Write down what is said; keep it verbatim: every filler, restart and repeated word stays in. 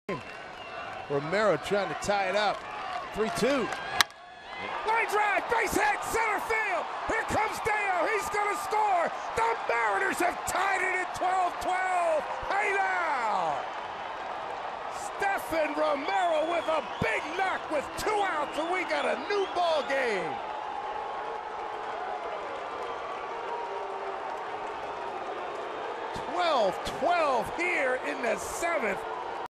Romero trying to tie it up. three two. Line drive, base hit, center field. Here comes Dae-Ho. He's going to score. The Mariners have tied it at twelve twelve. Hey now. Stefan Romero with a big knock with two outs, and we got a new ball game. twelve twelve here in the seventh.